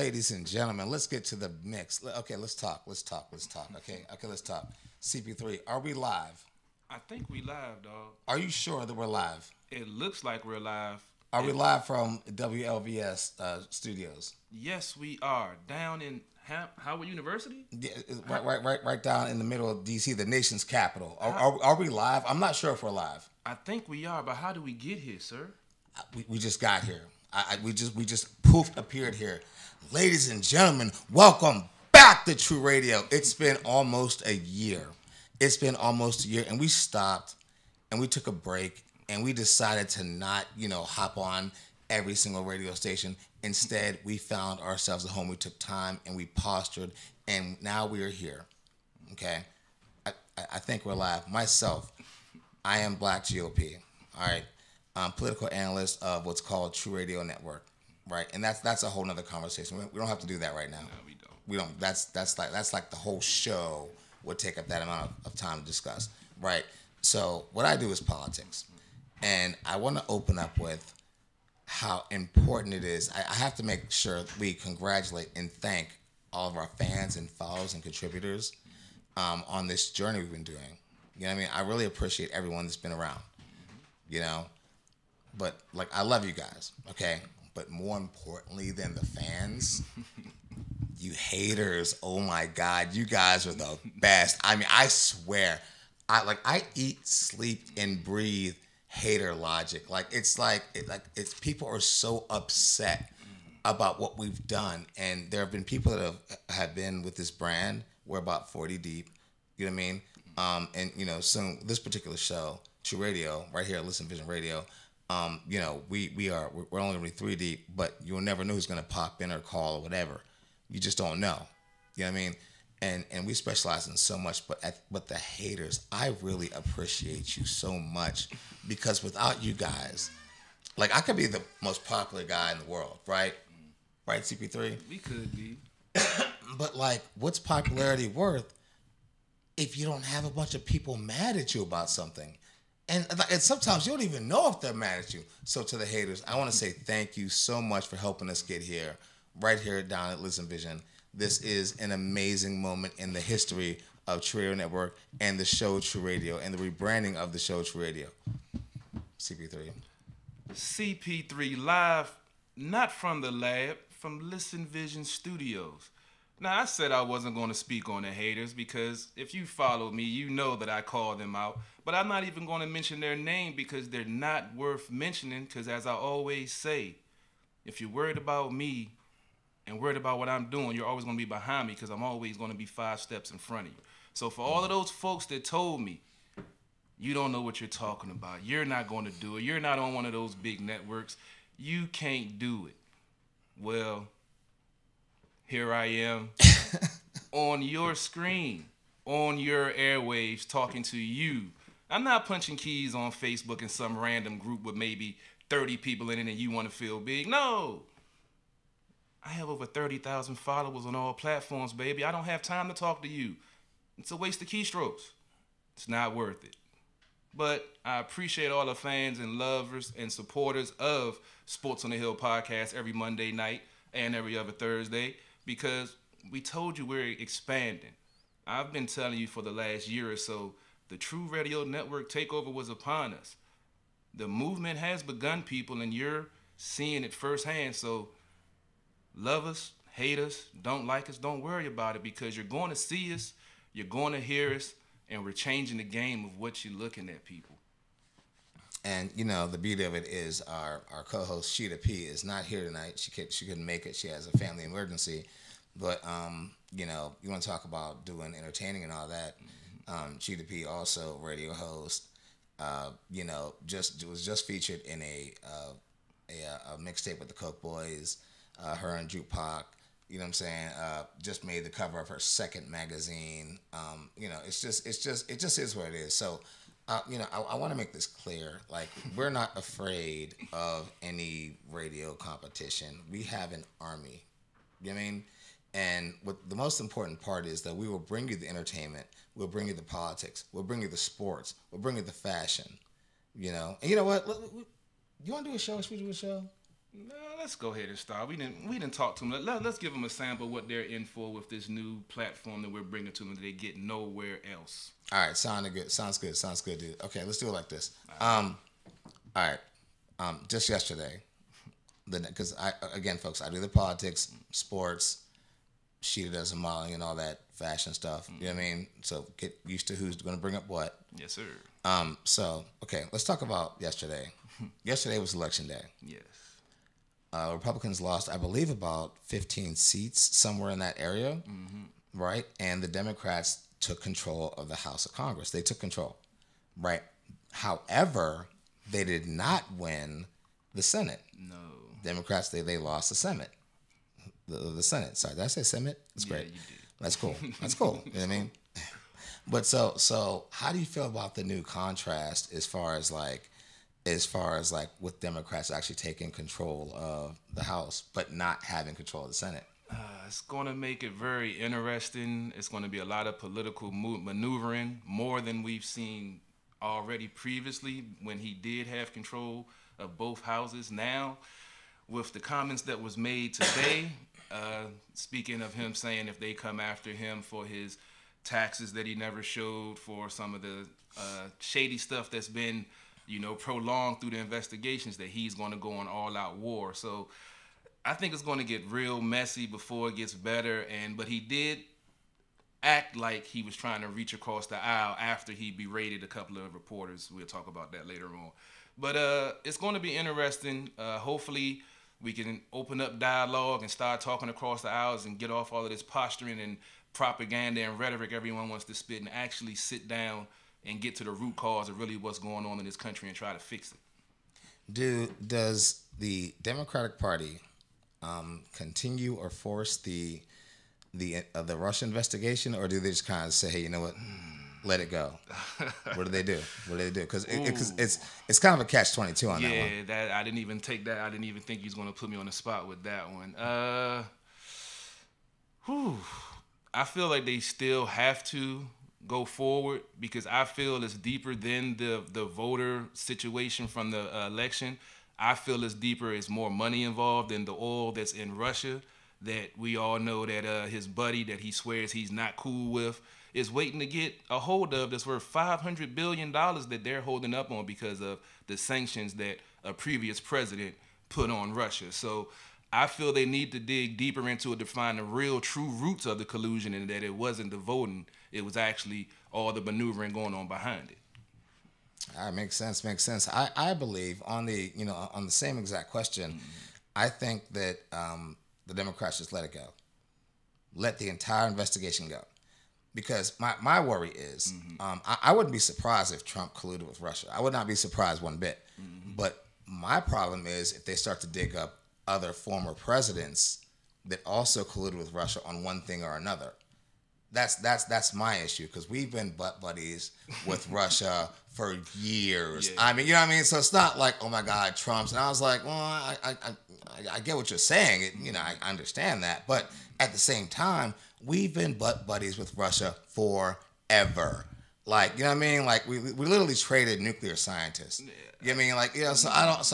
ladies and gentlemen, let's get to the mix. Okay, let's talk. Okay, let's talk. CP3, are we live? I think we live, dog. Are you sure that we're live? It looks like we're live. Are we live from WLVS studios? Yes, we are. Down in Howard University? Yeah, right down in the middle of DC, the nation's capital. Are we live? I'm not sure if we're live. I think we are, but how do we get here, sir? We just got here. We just poof appeared here. Ladies and gentlemen, welcome back to True Radio. It's been almost a year. And we stopped and we took a break and we decided to not, hop on every single radio station. Instead, we found ourselves a home. We took time and we postured, and now we are here. Okay? I think we're live. Myself, I am Black GOP. All right? I'm political analyst of what's called True Radio Network. Right? And that's a whole nother conversation. We don't have to do that right now. No, we don't. We don't. That's like the whole show would take up that amount of time to discuss. Right? So what I do is politics. And I want to open up with how important it is. I have to make sure we congratulate and thank all of our fans and followers and contributors on this journey we've been doing. You know what I mean? I really appreciate everyone that's been around, But, I love you guys, okay? But more importantly than the fans, you haters, oh my God, you guys are the best. I mean, I swear, I eat, sleep, and breathe hater logic. It's people are so upset about what we've done, and there have been people that have been with this brand. We're about 40 deep. You know what I mean? And soon this particular show, True Radio, right here at Listen Vision Radio. We're only gonna be 3 deep, but you'll never know who's gonna pop in or call or whatever. You just don't know. You know what I mean? And we specialize in so much, but the haters, I really appreciate you so much, because without you guys, I could be the most popular guy in the world, right? Right, CP3? We could be. But what's popularity worth if you don't have a bunch of people mad at you about something? And sometimes you don't even know if they're mad at you. So to the haters, I want to say thank you so much for helping us get here, right here down at Listen Vision. This is an amazing moment in the history of True Radio Network and the show True Radio and the rebranding of the show True Radio. CP3. CP3 live, not from the lab, from Listen Vision Studios. Now, I said I wasn't going to speak on the haters because if you follow me, you know that I call them out. But I'm not even going to mention their name because they're not worth mentioning, because as I always say, if you're worried about me and worried about what I'm doing, you're always going to be behind me, because I'm always going to be 5 steps in front of you. So for all of those folks that told me, you don't know what you're talking about, you're not going to do it, you're not on one of those big networks, you can't do it. Well, here I am on your screen, on your airwaves, talking to you. I'm not punching keys on Facebook in some random group with maybe 30 people in it and you want to feel big. No. I have over 30,000 followers on all platforms, baby. I don't have time to talk to you. It's a waste of keystrokes. It's not worth it. But I appreciate all the fans and lovers and supporters of Sports on the Hill podcast every Monday night and every other Thursday, because we told you we're expanding. I've been telling you for the last year or so, the True Radio Network takeover was upon us. The movement has begun, people, and you're seeing it firsthand. So love us, hate us, don't like us, don't worry about it, because you're going to see us, you're going to hear us, and we're changing the game of what you're looking at, people. And, the beauty of it is our co-host, Sheeta P, is not here tonight. She couldn't make it. She has a family emergency. But, you want to talk about doing entertaining and all that. Sheeta P, also radio host, was just featured in a mixtape with the Coke Boys, her and Drew Pac. You know what I'm saying? Just made the cover of her second magazine. It just is what it is. So, I want to make this clear. We're not afraid of any radio competition. We have an army. You know what I mean? And what the most important part is that we will bring you the entertainment. We'll bring you the politics. We'll bring you the sports. We'll bring you the fashion. And you know what? You want to do a show? Should we do a show? No, let's go ahead and start. We didn't talk to them. Let's give them a sample of what they're in for with this new platform that we're bringing to them that they get nowhere else. All right, sounded good. Sounds good, dude. Okay, let's do it like this. All right. Just yesterday, because again, folks, I do the politics, sports, Sheeta does the modeling and all that fashion stuff. You know what I mean? So get used to who's going to bring up what. Yes, sir. So okay, let's talk about yesterday. Yesterday was election day. Yes. Republicans lost, I believe, about 15 seats somewhere in that area, right? And the Democrats took control of the House of Congress. They took control, right? However, they did not win the Senate. No. Democrats, they lost the Senate. The Senate. Sorry, did I say Senate? That's great. You did. That's cool. That's cool. You know what I mean? But so how do you feel about the new contrast as far as like with Democrats actually taking control of the House but not having control of the Senate? It's going to make it very interesting. It's going to be a lot of political maneuvering, more than we've seen already previously when he did have control of both houses. Now, with the comments that was made today, speaking of him saying if they come after him for his taxes that he never showed, for some of the shady stuff that's been, prolonged through the investigations, that he's going to go on all-out war. So I think it's going to get real messy before it gets better. But he did act like he was trying to reach across the aisle after he berated a couple of reporters. We'll talk about that later on. But it's going to be interesting. Hopefully we can open up dialogue and start talking across the aisles and get off all of this posturing and propaganda and rhetoric everyone wants to spit, and actually sit down and get to the root cause of really what's going on in this country and try to fix it. Does the Democratic Party continue or force the Russia investigation, or do they just kind of say, hey, you know what, let it go? What do they do? Because it's kind of a catch-22 on that one. Yeah, that I didn't even take that. I didn't even think he was going to put me on the spot with that one. I feel like they still have to go forward, because I feel it's deeper than the voter situation from the election. I feel it's deeper. It's more money involved than the oil that's in Russia, that we all know that his buddy that he swears he's not cool with is waiting to get a hold of, that's worth $500 billion that they're holding up on because of the sanctions that a previous president put on Russia. So I feel they need to dig deeper into it to find the real true roots of the collusion, and that it wasn't the voting, it was actually all the maneuvering going on behind it. All right, makes sense. I believe on the same exact question, I think that the Democrats just let it go. Let the entire investigation go. Because my worry is, I wouldn't be surprised if Trump colluded with Russia. I would not be surprised one bit. But my problem is if they start to dig up other former presidents that also colluded with Russia on one thing or another. That's my issue, because we've been butt buddies with Russia for years. Yeah. I mean, you know what I mean? So it's not like, oh my God, Trump's. And I was like, well, I get what you're saying. I understand that. But at the same time, we've been butt buddies with Russia forever. Like, you know what I mean? Like we literally traded nuclear scientists. Yeah. You know what I mean? Like, so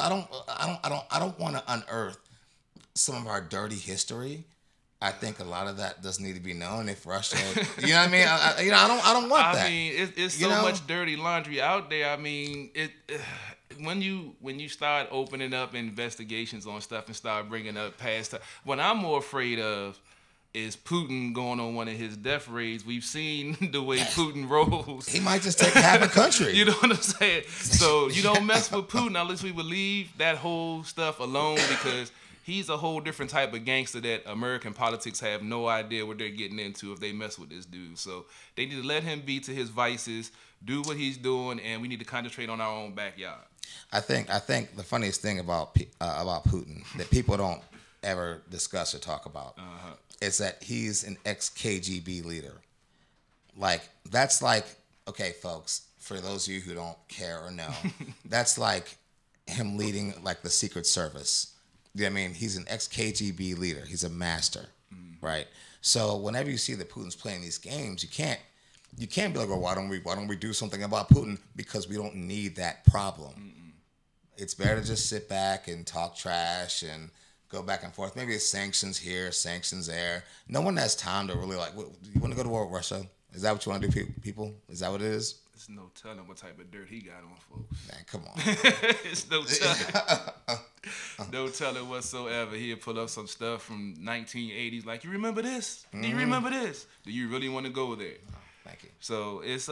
I don't want to unearth some of our dirty history. I think a lot of that does need to be known. If Russia, you know what I mean? I don't want that. I mean, it's so much dirty laundry out there. I mean, when you start opening up investigations on stuff and start bringing up past stuff, what I'm more afraid of is Putin going on one of his death raids. We've seen the way Putin rolls. He might just take half a country. You know what I'm saying? So you don't mess with Putin unless we would leave that whole stuff alone, because he's a whole different type of gangster that American politics have no idea what they're getting into if they mess with this dude. So they need to let him be to his vices, do what he's doing, and we need to concentrate on our own backyard. I think the funniest thing about Putin that people don't ever discuss or talk about is that he's an ex-KGB leader. Like, that's like, okay, folks, for those of you who don't care or know, that's like him leading like the Secret Service. You know what I mean? He's an ex-KGB leader. He's a master, right? So whenever you see that Putin's playing these games, you can't be like, well, why don't we do something about Putin? Because we don't need that problem. It's better to just sit back and talk trash and go back and forth. Maybe it's sanctions here, sanctions there. No one has time to really like. You want to go to war with Russia? Is that what you want to do, people? Is that what it is? There's no telling what type of dirt he got on, folks. Man, come on. It's no telling. No telling whatsoever. He'll pull up some stuff from 1980s. Like, you remember this? Do you remember this? Do you really want to go there? Oh, thank you. So it's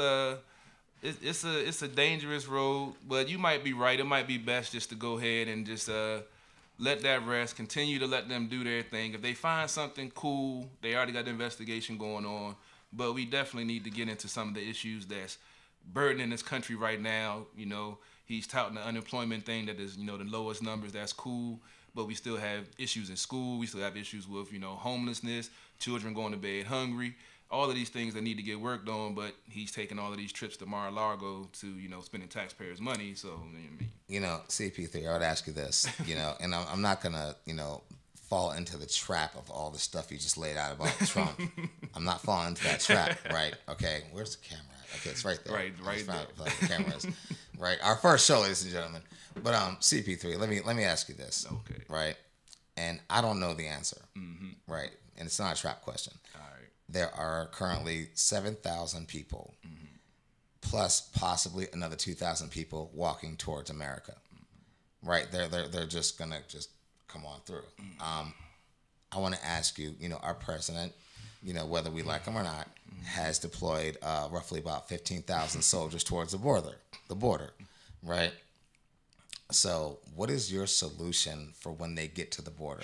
a dangerous road, but you might be right. It might be best just to go ahead and just let that rest. Continue to let them do their thing. If they find something cool, they already got the investigation going on. But we definitely need to get into some of the issues that's burdening this country right now. You know, he's touting the unemployment thing that is, you know, the lowest numbers. That's cool. But we still have issues in school. We still have issues with, you know, homelessness, children going to bed hungry. All of these things that need to get worked on, but he's taking all of these trips to Mar-a-Lago to, you know, spending taxpayers' money. So, I mean, you know, CP3, I would ask you this, you know, and I'm not going to, you know, fall into the trap of all the stuff you just laid out about Trump. I'm not falling into that trap, right? Okay, where's the camera at? Okay, it's right there. Right there. The camera is. Right, our first show, ladies and gentlemen. But CP3, let me ask you this. Okay. Right, and I don't know the answer. Mm-hmm. Right, and it's not a trap question. All right. There are currently 7,000 people, plus possibly another 2,000 people walking towards America. Right, they're just gonna just come on through. I want to ask you, you know, our president, you know, whether we like him or not, has deployed roughly about 15,000 soldiers towards the border, right? So what is your solution for when they get to the border?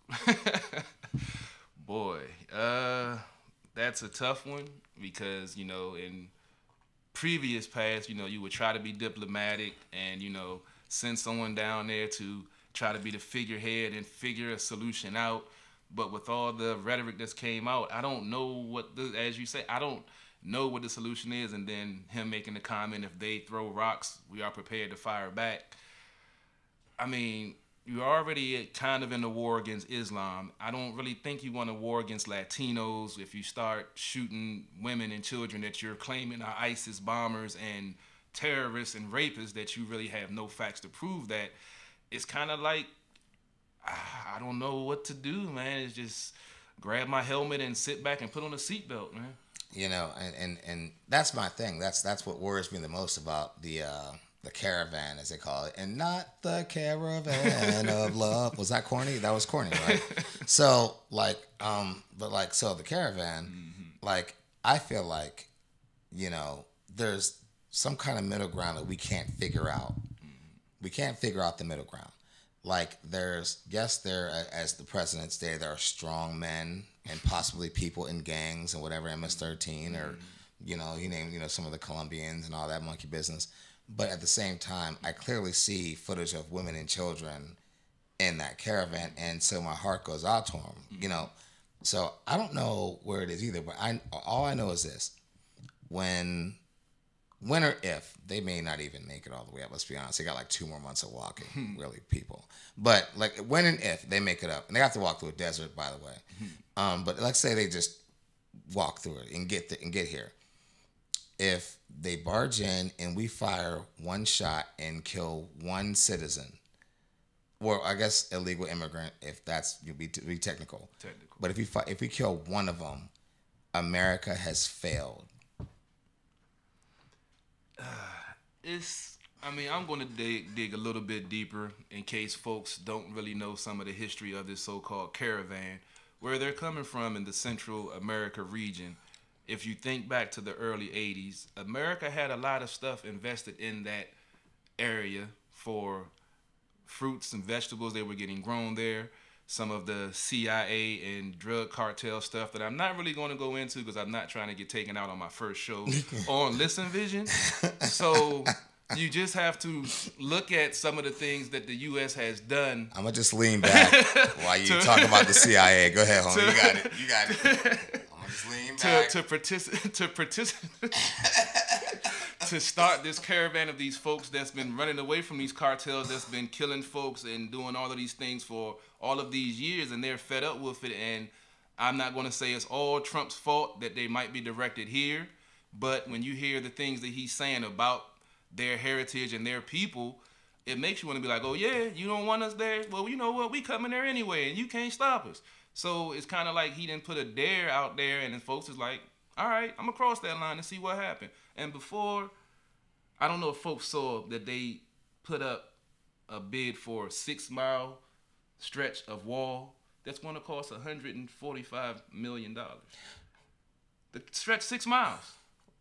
Boy, that's a tough one because, you know, in previous past, you know, you would try to be diplomatic and, you know, send someone down there to try to be the figurehead and figure a solution out. But with all the rhetoric that's came out, I don't know as you say, I don't know what the solution is. And then him making the comment, if they throw rocks, we are prepared to fire back. I mean, you're already kind of in a war against Islam. I don't really think you want a war against Latinos if you start shooting women and children that you're claiming are ISIS bombers and terrorists and rapists that you really have no facts to prove that. It's kind of like, I don't know what to do, man. It's just grab my helmet and sit back and put on a seatbelt, man. You know, and that's my thing. That's what worries me the most about the caravan, as they call it, and not the caravan of love. Was that corny? That was corny, right? So so the caravan, like, I feel like, you know, there's some kind of middle ground that we can't figure out. We can't figure out the middle ground. Like, as the president stated, there are strong men and possibly people in gangs and whatever, MS-13 or, you know, he named, you know, some of the Colombians and all that monkey business. But at the same time, I clearly see footage of women and children in that caravan, and so my heart goes out to them, you know. So I don't know where it is either, but all I know is this: when or if, they may not even make it all the way up. Let's be honest; they got like 2 more months of walking, really, people. But like when and if they make it up, and they have to walk through a desert, by the way. But let's say they just walk through it and get here. If they barge in and we fire one shot and kill one citizen, or I guess illegal immigrant, if that's be technical. But if we kill one of them, America has failed. I'm going to dig a little bit deeper in case folks don't really know some of the history of this so-called caravan, where they're coming from in the Central America region. If you think back to the early 80s, America had a lot of stuff invested in that area for fruits and vegetables that were getting grown there. Some of the CIA and drug cartel stuff that I'm not really going to go into because I'm not trying to get taken out on my first show on Listen Vision. So you just have to look at some of the things that the U.S. has done. I'm going to just lean back while you talk about the CIA. Go ahead, homie. You got it. To start this caravan of these folks that's been running away from these cartels, that's been killing folks and doing all of these things for all of these years, and they're fed up with it. And I'm not going to say it's all Trump's fault that they might be directed here, but when you hear the things that he's saying about their heritage and their people, it makes you want to be like, oh yeah, you don't want us there? Well, you know what? We coming there anyway, and you can't stop us. So it's kind of like he didn't put a dare out there, and then folks is like, all right, I'm gonna cross that line and see what happened. And before, I don't know if folks saw that they put up a bid for a 6-mile stretch of wall that's going to cost $145 million. The stretch 6 miles.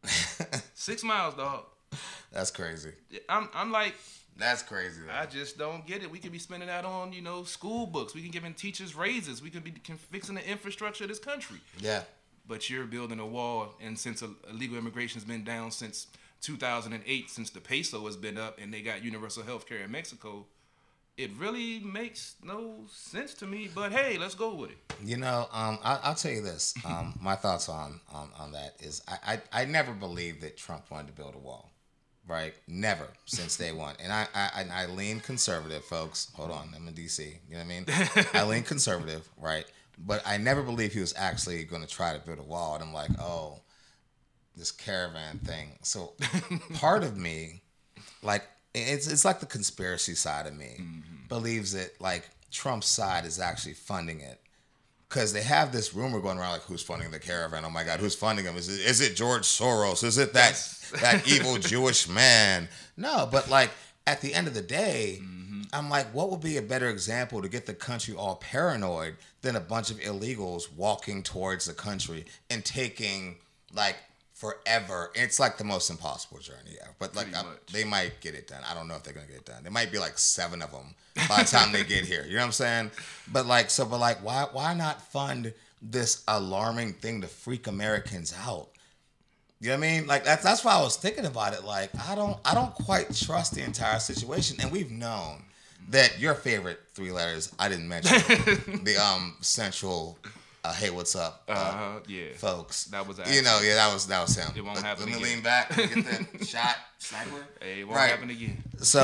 6 miles, dog. That's crazy. I'm like, that's crazy, though. I just don't get it. We could be spending that on, school books. We can give teachers raises. We could be fixing the infrastructure of this country. Yeah. But you're building a wall, and since illegal immigration's been down since 2008, since the peso has been up, and they got universal health care in Mexico, it really makes no sense to me. But hey, let's go with it. I'll tell you this. My thoughts on that is I never believed that Trump wanted to build a wall. Right? Never since day one. And I lean conservative, folks. Hold on, I'm in DC. You know what I mean? I lean conservative, right? But I never believed he was actually going to try to build a wall. And I'm like, oh, this caravan thing. So part of me, like, it's like the conspiracy side of me, believes that like Trump's side is actually funding it. Because they have this rumor going around, like, who's funding the caravan? Oh my God, who's funding them? Is it George Soros? Is it that evil Jewish man? No, but like at the end of the day, I'm like, what would be a better example to get the country all paranoid than a bunch of illegals walking towards the country and taking like forever? It's like the most impossible journey ever. But like they might get it done. I don't know if they're gonna get it done. There might be like 7 of them by the time they get here. You know what I'm saying? But why not fund this alarming thing to freak Americans out? You know what I mean? Like that's why I was thinking about it. Like I don't quite trust the entire situation, and we've known that your favorite 3 letters I didn't mention the central. Hey, what's up, yeah, folks? That was that was him. It won't happen again. Let me lean back and get the shot, sniper. Hey, it won't happen again.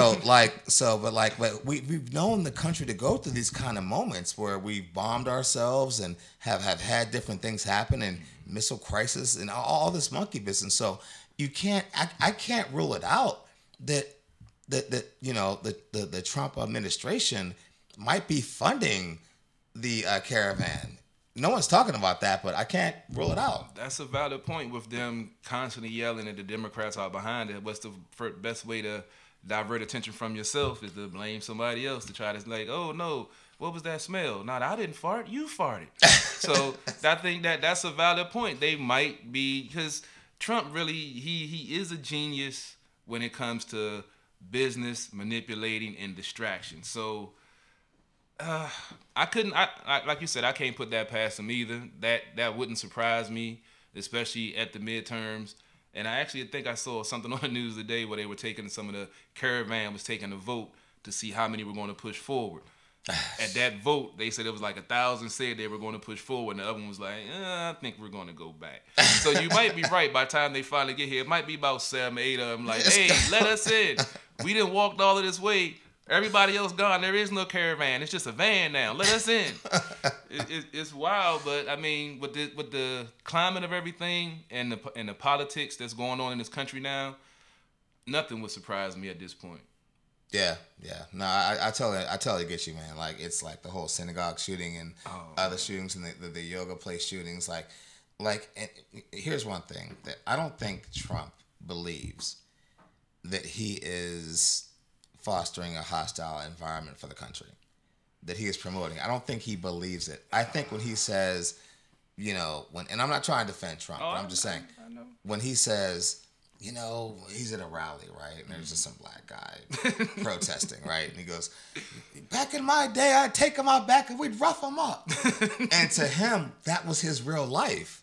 But we've known the country to go through these kind of moments where we've bombed ourselves and have had different things happen and missile crisis and all this monkey business. So you can't, I can't rule it out that the Trump administration might be funding the caravan. No one's talking about that, but I can't rule it out. That's a valid point with them constantly yelling that the Democrats are behind it. What's the best way to divert attention from yourself is to blame somebody else, to try to like, oh no, what was that smell? Not I didn't fart, you farted. So I think that's a valid point. They might be, because Trump really, he is a genius when it comes to business, manipulating, and distraction. So I couldn't, like you said, I can't put that past him either. That wouldn't surprise me, especially at the midterms. And I actually think I saw something on the news today where they were taking, some of the caravan was taking a vote to see how many were going to push forward. At that vote, they said it was like 1,000 said they were going to push forward, and the other one was like, I think we're going to go back. So you might be right. By the time they finally get here, it might be about 7, 8 of them like, hey, let us in. We didn't walk all of this way. Everybody else gone. There is no caravan. It's just a van now. Let us in. It's wild, but I mean, with the climate of everything and the politics that's going on in this country now, nothing would surprise me at this point. Yeah. No, I totally get you, man. Like it's like the whole synagogue shooting and other shootings and the yoga place shootings. Like, and here's one thing that I don't think Trump believes that he is fostering a hostile environment for the country that he is promoting. I don't think he believes it. I think when he says, and I'm not trying to defend Trump, but I'm just saying, when he says, he's at a rally, right? And there's just some black guy protesting, right? And he goes, back in my day, I'd take him out back and we'd rough him up. And to him, that was his real life.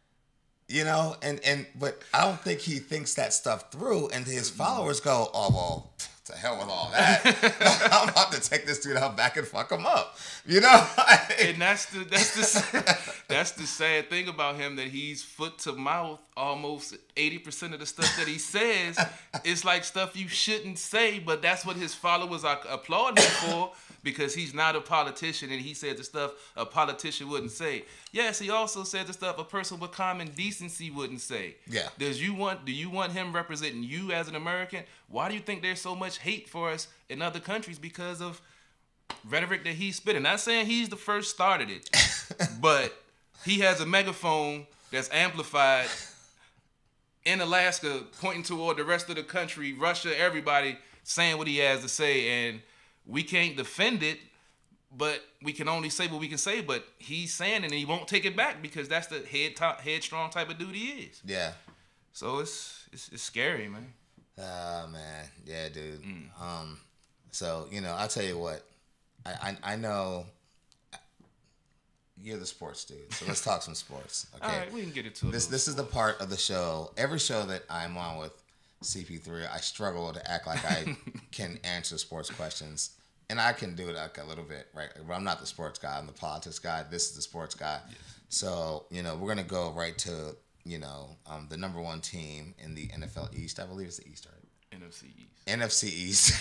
But I don't think he thinks that stuff through, and his followers go, oh, well, to hell with all that. I'm about to take this dude out back and fuck him up. And that's the sad thing about him, that he's foot to mouth. Almost 80% of the stuff that he says is like stuff you shouldn't say, but that's what his followers are applauding him for, because he's not a politician and he said the stuff a politician wouldn't say. Yes, he also said the stuff a person with common decency wouldn't say. Yeah. Do you want him representing you as an American? Why do you think there's so much hate for us in other countries because of rhetoric that he's spitting? Not saying he's the first started it, but he has a megaphone that's amplified in Alaska, pointing toward the rest of the country, Russia, everybody saying what he has to say, and we can't defend it, but we can only say what we can say. But he's saying it, and he won't take it back because that's the headstrong type of dude he is. Yeah. So it's scary, man. Man, yeah, dude. So I'll tell you what, I know. You're the sports dude, so let's talk some sports. Okay. All right, we can get into it. This is the part of the show. Every show that I'm on with CP3, I struggle to act like I can answer sports questions, and I can do it like a little bit, right? But I'm not the sports guy. I'm the politics guy. This is the sports guy. Yes. So we're gonna go right to the number one team in the NFL East. I believe it's the East, right? NFC East.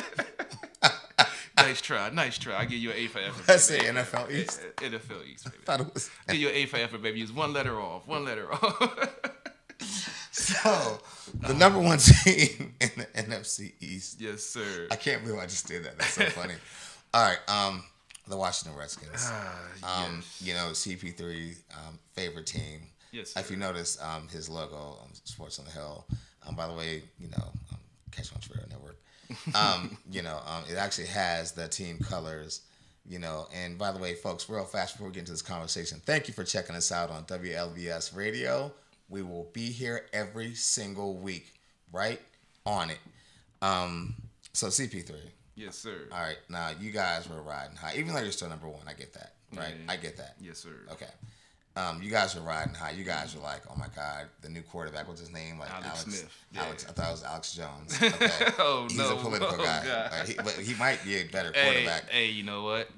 Nice try. I give you an A for effort. Let's say NFL East. NFL East, baby. I thought it was. Give you an A for effort, baby. Use one letter off. So, the number one team in the NFC East. Yes, sir. I can't believe I just did that. That's so funny. All right, the Washington Redskins. Yes. CP3 favorite team. Yes, sir. If you notice his logo, Sports on the Hill. By the way, Catch on Trail Network. It actually has the team colors, and by the way, folks, real fast before we get into this conversation, thank you for checking us out on WLBS Radio. We will be here every single week, right on it. So CP3. Yes, sir. All right, now you guys were riding high, even though you're still number one. I get that, right? Yeah. I get that. Yes, sir. Okay. You guys were riding high. You guys were like, oh my God, the new quarterback, what's his name? Like Alex Smith. Yeah. I thought it was Alex Jones. Okay. Oh, He's no. a political guy. Right? But he might be a better quarterback. Hey, you know what?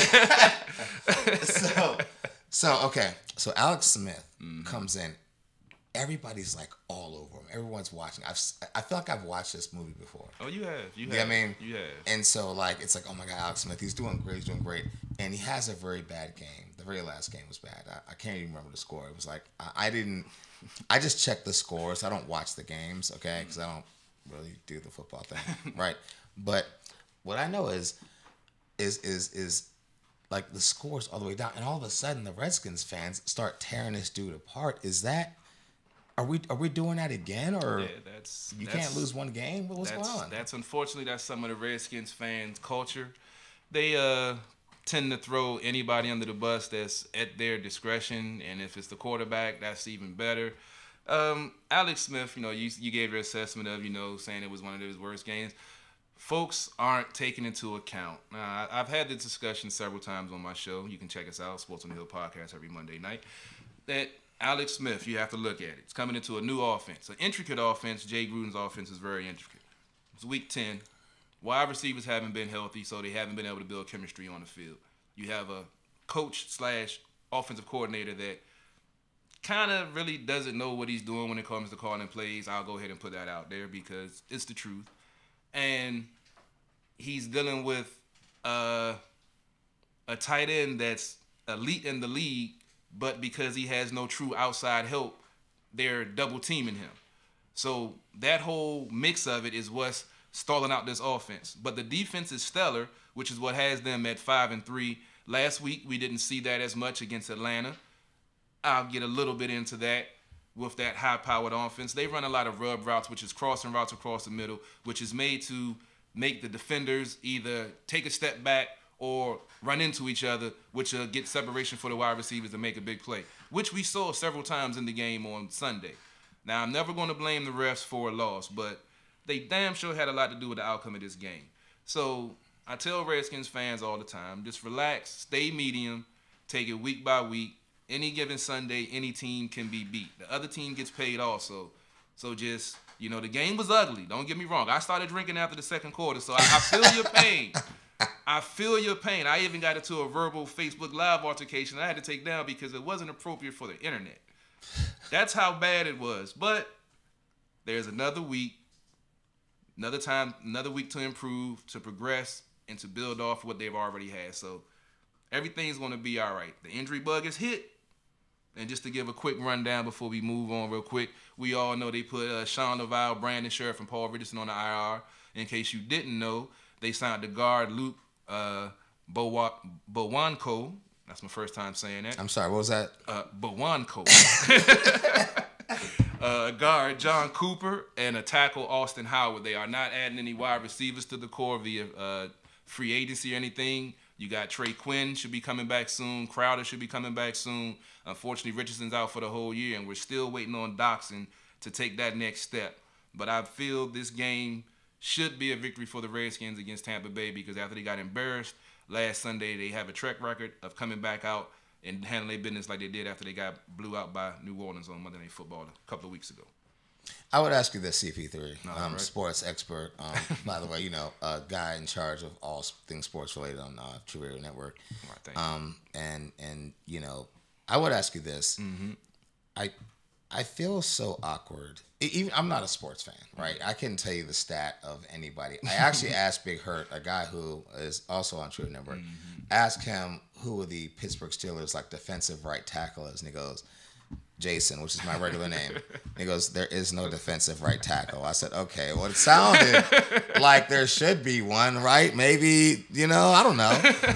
So Alex Smith comes in. Everybody's like all over him. Everyone's watching. I feel like I've watched this movie before. Oh, you have. You know what I mean? You have. And so it's like, oh my God, Alex Smith, he's doing great. And he has a very bad game. The very last game was bad. I can't even remember the score. It was like, I just check the scores. I don't watch the games, okay? Because I don't really do the football thing, right? But what I know is like the scores all the way down. And all of a sudden, the Redskins fans start tearing this dude apart. Is that... Are we doing that again, or you can't lose one game? What's going on? Unfortunately that's some of the Redskins fans' culture. They tend to throw anybody under the bus that's at their discretion, and if it's the quarterback, that's even better. Alex Smith, you gave your assessment of saying it was one of his worst games. Folks aren't taking into account. I've had this discussion several times on my show. You can check us out, Sports on the Hill podcast every Monday night. That Alex Smith, you have to look at it. It's coming into a new offense, an intricate offense. Jay Gruden's offense is very intricate. It's week 10. Wide receivers haven't been healthy, so they haven't been able to build chemistry on the field. You have a coach/offensive coordinator that kind of really doesn't know what he's doing when it comes to calling plays. I'll go ahead and put that out there because it's the truth. And he's dealing with a tight end that's elite in the league, but because he has no true outside help, they're double teaming him. So that whole mix of it is what's stalling out this offense. But the defense is stellar, which is what has them at 5-3. Last week, we didn't see that as much against Atlanta. I'll get a little bit into that with that high-powered offense. They run a lot of rub routes, which is crossing routes across the middle, which is made to make the defenders either take a step back or run into each other, which will get separation for the wide receivers to make a big play, which we saw several times in the game on Sunday. Now, I'm never going to blame the refs for a loss, but they damn sure had a lot to do with the outcome of this game. So I tell Redskins fans all the time, just relax, stay medium, take it week by week. Any given Sunday, any team can be beat. The other team gets paid also. So just, the game was ugly. Don't get me wrong. I started drinking after the second quarter, so I feel your pain. I feel your pain. I even got into a verbal Facebook Live altercation I had to take down because it wasn't appropriate for the internet. That's how bad it was. But there's another week, another week to improve, to progress, and to build off what they've already had. So everything's going to be all right. The injury bug is hit. And just to give a quick rundown before we move on real quick, we all know they put Sean Laval, Brandon Sheriff, and Paul Richardson on the IR. In case you didn't know, they signed the guard Luke Bowanko. That's my first time saying that. I'm sorry, what was that? Bowanko. Guard John Cooper and a tackle Austin Howard. They are not adding any wide receivers to the core via free agency or anything. You got Trey Quinn should be coming back soon. Crowder should be coming back soon. Unfortunately, Richardson's out for the whole year, and we're still waiting on Doxson to take that next step. But I feel this game should be a victory for the Redskins against Tampa Bay because after they got embarrassed last Sunday, they have a track record of coming back out and handling their business like they did after they got blew out by New Orleans on Monday Night Football a couple of weeks ago. I would ask you this, CP3, right. Sports expert. By the way, you know, a guy in charge of all things sports related on True Radio Network. Right, thank you. And you know, I would ask you this. Mm-hmm. I feel so awkward. Even I'm not a sports fan, right? I couldn't tell you the stat of anybody. I actually asked Big Hurt, a guy who is also on True Network, asked him who are the Pittsburgh Steelers like defensive right tackle is, and he goes, Jason, which is my regular name. And he goes, there is no defensive right tackle. I said, okay. Well, it sounded like there should be one, right? Maybe, you know, I don't know.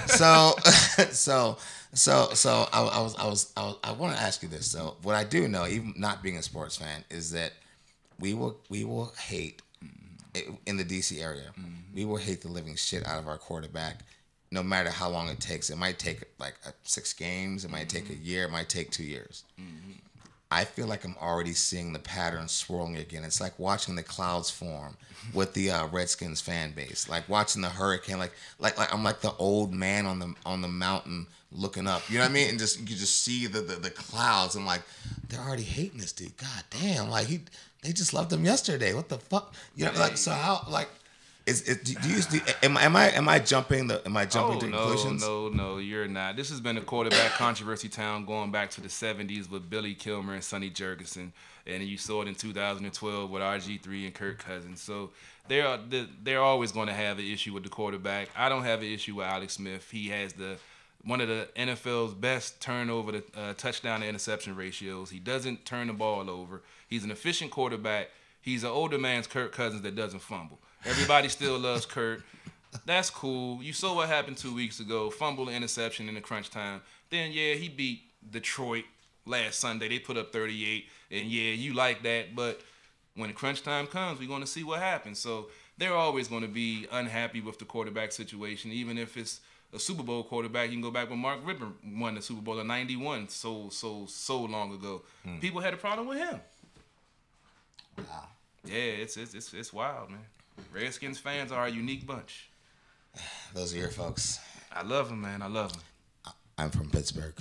So I want to ask you this. So what I do know, even not being a sports fan, is that we will hate in the DC area. We will hate the living shit out of our quarterback, no matter how long it takes. It might take like 6 games. It might take a year. It might take 2 years. I feel like I'm already seeing the pattern swirling again. It's like watching the clouds form with the Redskins fan base, like watching the hurricane, like I'm like the old man on the mountain looking up. You know what I mean? And just you can just see the clouds. I'm like, they're already hating this dude. God damn! Like they just loved him yesterday. What the fuck? You know, like so how like. Am I jumping to conclusions? No, you're not. This has been a quarterback controversy town going back to the 70s with Billy Kilmer and Sonny Jurgensen, and you saw it in 2012 with RG3 and Kirk Cousins. So they're always going to have an issue with the quarterback. I don't have an issue with Alex Smith. He has one of the NFL's best turnover to touchdown to interception ratios. He doesn't turn the ball over. He's an efficient quarterback. He's an older man's Kirk Cousins that doesn't fumble. Everybody still loves Kurt. That's cool. You saw what happened 2 weeks ago. Fumble and interception in the crunch time. Then, yeah, he beat Detroit last Sunday. They put up 38. And, yeah, you like that. But when the crunch time comes, we're going to see what happens. So they're always going to be unhappy with the quarterback situation. Even if it's a Super Bowl quarterback, you can go back when Mark Rippon won the Super Bowl in 91 so long ago. People had a problem with him. Wow. Yeah, it's wild, man. Redskins fans are a unique bunch. Those are your folks. I love them, man. I love them. I'm from Pittsburgh.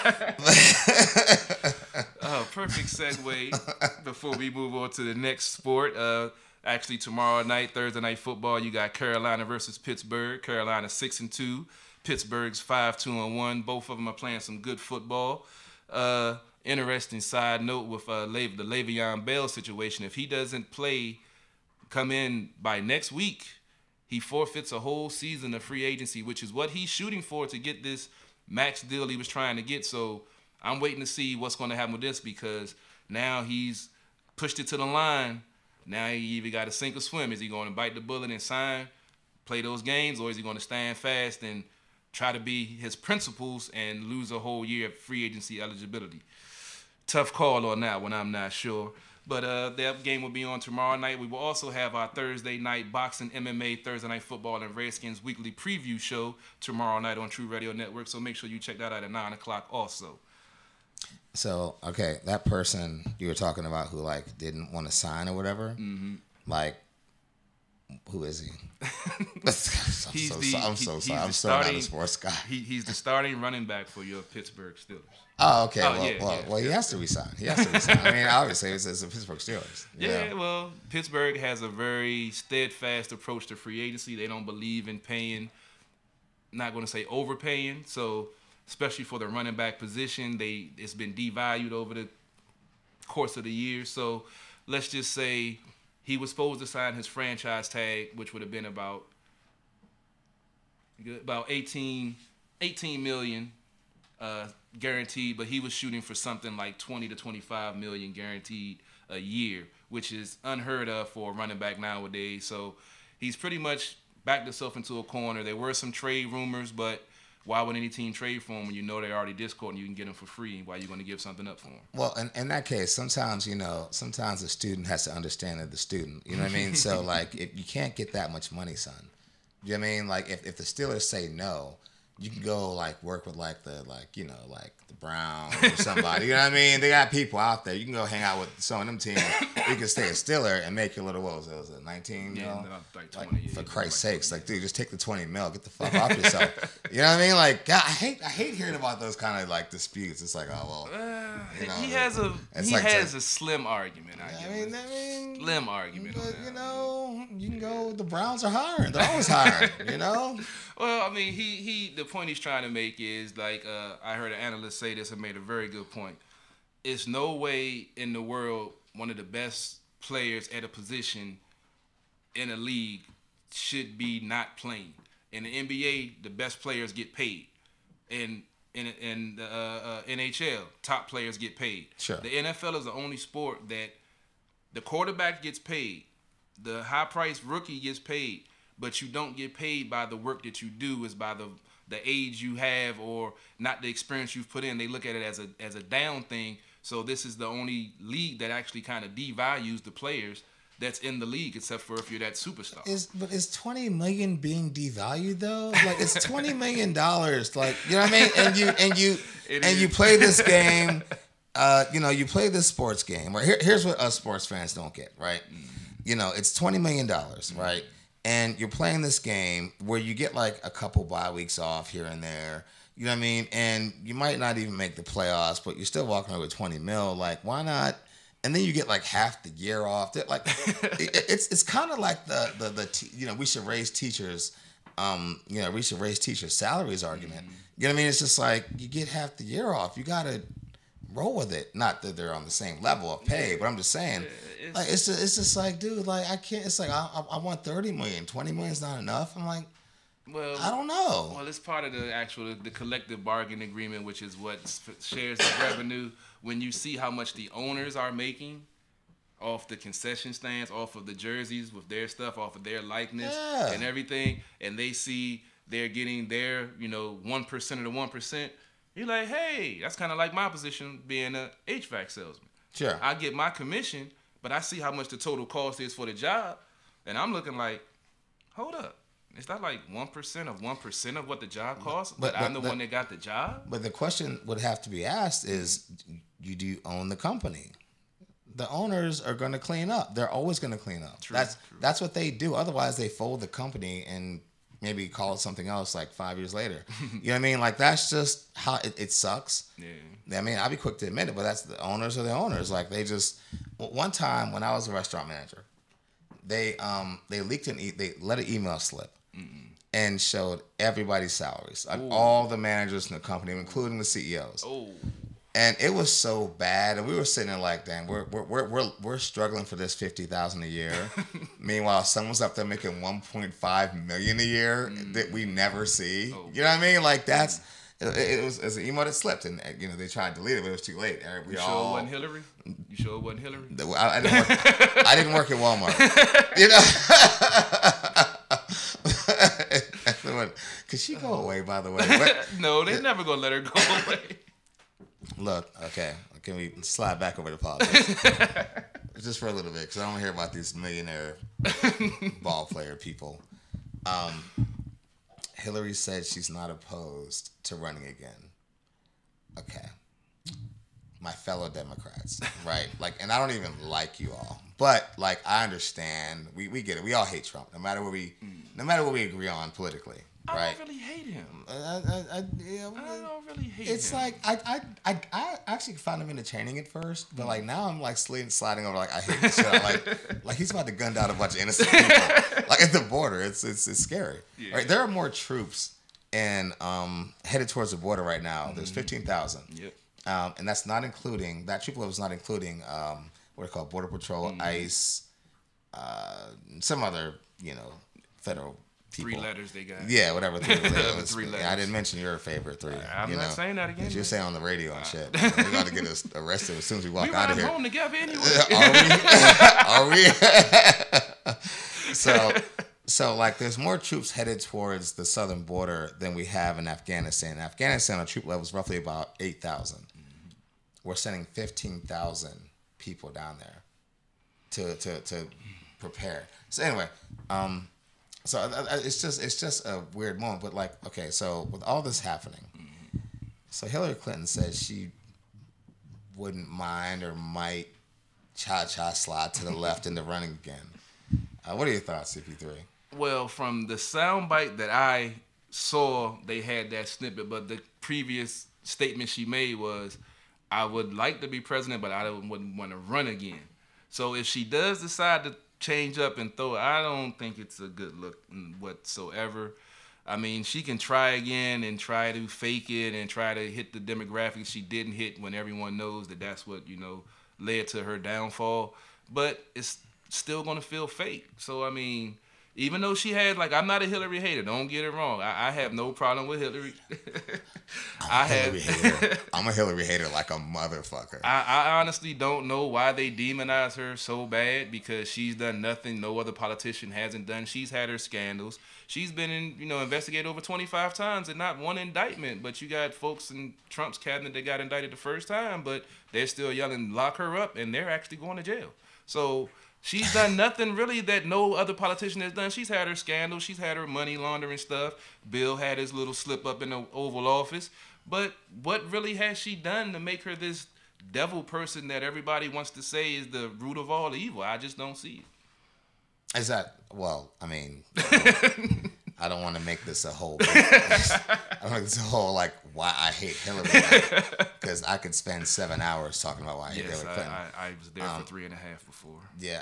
Perfect segue before we move on to the next sport. Actually, tomorrow night, Thursday Night Football, you got Carolina versus Pittsburgh. Carolina 6-2. Pittsburgh's 5-2-1. Both of them are playing some good football. Interesting side note with the Le'Veon Bell situation. If he doesn't come in by next week, he forfeits a whole season of free agency, which is what he's shooting for to get this max deal he was trying to get. So I'm waiting to see what's going to happen with this because now he's pushed it to the line. Now he either got to sink or swim. Is he going to bite the bullet and sign, play those games, or is he going to stand fast and try to be his principles and lose a whole year of free agency eligibility? Tough call on that one. I'm not sure. But that game will be on tomorrow night. We will also have our Thursday night boxing, MMA, Thursday Night Football, and Redskins weekly preview show tomorrow night on True Radio Network. So make sure you check that out at 9 o'clock also. So, okay, that person you were talking about who, like, didn't want to sign or whatever, like, who is he? I'm so sorry. I'm so not a sports guy. He's the starting running back for your Pittsburgh Steelers. Oh, okay. He has to resign. I mean, obviously, it's the Pittsburgh Steelers. Yeah, well, Pittsburgh has a very steadfast approach to free agency. They don't believe in paying, not going to say overpaying. So, especially for the running back position, it's been devalued over the course of the year. So, let's just say he was supposed to sign his franchise tag, which would have been about about 18 million guaranteed, but he was shooting for something like 20 to 25 million guaranteed a year, which is unheard of for a running back nowadays. So he's pretty much backed himself into a corner. There were some trade rumors, but why would any team trade for him when you know they're already discording? You can get him for free. Why are you going to give something up for him? Well, in that case, sometimes the student has to understand that the student. You know what I mean? So like, if you can't get that much money, son. You know what I mean? Like if the Steelers say no, you can go like work with like the Browns or somebody. You know what I mean? They got people out there. You can go hang out with some of them teams. You can stay a Steeler and make your little, what was it 19 Yeah, mil? like 20 Like, for yeah, Christ's like sakes, like dude, just take the 20 mil, get the fuck off yourself. You know what I mean? Like, God, I hate hearing about those kind of like disputes. It's like, oh well, he has a slim argument. I mean, slim argument. But on you that. know, you can go. The Browns are hiring. They're always hiring. You know. Well, I mean, the point he's trying to make is like I heard an analyst say this and made a very good point. It's no way in the world one of the best players at a position in a league should be not playing. In the NBA, the best players get paid. In the NHL, top players get paid. Sure. The NFL is the only sport that the quarterback gets paid, the high-priced rookie gets paid, but you don't get paid by the work that you do. Is by the age you have or not the experience you've put in. They look at it as a down thing. So this is the only league that actually kind of devalues the players that's in the league, except for if you're that superstar. But is $20 million being devalued though? Like it's $20 million. Like, you know what I mean? And you play this game. You play this sports game. Right? Here's what us sports fans don't get. Right? You know, it's $20 million. Right? And you're playing this game where you get like a couple bye weeks off here and there. You know what I mean? And you might not even make the playoffs, but you're still walking away with 20 mil. Like, why not? And then you get like half the year off. Like, it's kind of like the we should raise teachers. We should raise teachers' salaries argument. You know what I mean? It's just like you get half the year off. You gotta roll with it. Not that they're on the same level of pay, but I'm just saying, it's just like, dude, like I can't. It's like I want 30 million, 20 million is not enough. I'm like, well, I don't know. Well, it's part of the collective bargaining agreement, which is what shares the revenue. When you see how much the owners are making off the concession stands, off of the jerseys with their stuff, off of their likeness and everything, and they see they're getting their 1% of the 1%. You're like, hey, that's kind of like my position being a HVAC salesman. Sure. I get my commission, but I see how much the total cost is for the job, and I'm looking like, hold up. Is that like 1% of 1% of what the job costs? But I'm the one that got the job? But the question would have to be asked is, do you own the company? The owners are going to clean up. They're always going to clean up. True. That's what they do. Otherwise, they fold the company and maybe call it something else like 5 years later. You know what I mean? Like, that's just how it sucks. Yeah. I mean, I'll be quick to admit it, but that's the owners are the owners. Like, they just... One time when I was a restaurant manager, they leaked they let an email slip and showed everybody's salaries, like all the managers in the company, including the CEOs. And it was so bad, and we were sitting there like, damn, we're struggling for this $50,000 a year. Meanwhile, someone's up there making $1.5 million a year that we never see. You know what I mean? Like that's it was an email that slipped, and they tried to delete it, but it was too late. You sure it wasn't Hillary? You sure it wasn't Hillary? I didn't work at Walmart. Could she go away, by the way? No, they're never gonna let her go away. Look, okay. Can we slide back over to politics? Just for a little bit, because I don't want to hear about these millionaire ball player people. Hillary said she's not opposed to running again. Okay. My fellow Democrats, right? Like, and I don't even like you all, but like, I understand. We get it. We all hate Trump, no matter what we agree on politically. Right? I don't really hate him. I don't really hate him. It's like I actually found him entertaining at first, but like now I'm like sliding over. Like I hate this shit. Like he's about to gun down a bunch of innocent people. Like at the border, it's scary. Yeah. Right? There are more troops headed towards the border right now. There's 15,000. Yep. And that's not including that troop level is not including what are called Border Patrol, ICE, some other federal people. 3 letters they got. Yeah, whatever. 3 letters. 3 letters. Yeah, I didn't mention your favorite 3. I'm not saying that again. You're saying on the radio and shit. We got to get us arrested as soon as we walk out of here. We ride home together anyway. Are we? So like, there's more troops headed towards the southern border than we have in Afghanistan. Afghanistan, our troop level is roughly about 8,000. Mm-hmm. We're sending 15,000 people down there to prepare. So anyway, so it's just a weird moment. But like, okay, so with all this happening, so Hillary Clinton says she wouldn't mind or might cha-cha slide to the left in the running again. What are your thoughts, CP3? Well, from the soundbite that I saw, they had that snippet, but the previous statement she made was, I would like to be president, but I wouldn't want to run again. So if she does decide to change up and throw it, I don't think it's a good look whatsoever. I mean, she can try again and try to fake it and try to hit the demographics she didn't hit when everyone knows that that's what, led to her downfall. But it's still going to feel fake. So, I mean, even though she had, like, I'm not a Hillary hater. Don't get it wrong. I have no problem with Hillary. I'm a Hillary hater like a motherfucker. I honestly don't know why they demonize her so bad, because she's done nothing no other politician hasn't done. She's had her scandals. She's been investigated over 25 times and not one indictment. But you got folks in Trump's cabinet that got indicted the first time, but they're still yelling, lock her up, and they're actually going to jail. So she's done nothing really that no other politician has done. She's had her scandals. She's had her money laundering stuff. Bill had his little slip up in the Oval Office. But what really has she done to make her this devil person that everybody wants to say is the root of all evil? I just don't see it. Is that, well, I mean, I don't want to make this a whole, like, why I hate Hillary, because I could spend 7 hours talking about why I hate Hillary Clinton. I was there for 3.5 before. Yeah,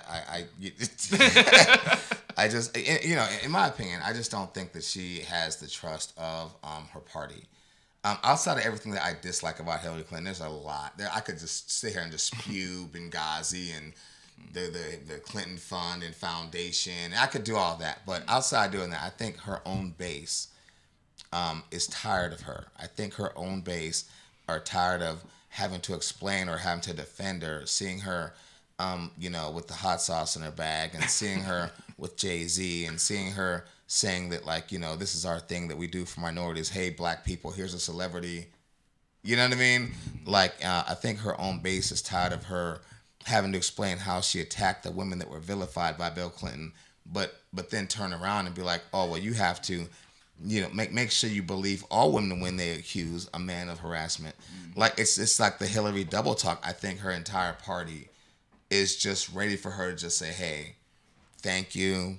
I just, in my opinion, I just don't think that she has the trust of her party. Outside of everything that I dislike about Hillary Clinton, there's a lot. I could just sit here and just spew Benghazi and the Clinton Fund and Foundation. I could do all that, but outside doing that, I think her own base is tired of her. I think her own base are tired of having to explain or having to defend her, seeing her, with the hot sauce in her bag, and seeing her with Jay-Z, and seeing her saying that, like, this is our thing that we do for minorities. Hey, black people, here's a celebrity. You know what I mean? Like, I think her own base is tired of her having to explain how she attacked the women that were vilified by Bill Clinton, but then turn around and be like, oh, well, you have to, make sure you believe all women when they accuse a man of harassment. Like, it's like the Hillary double talk. I think her entire party is just ready for her to just say, hey, thank you,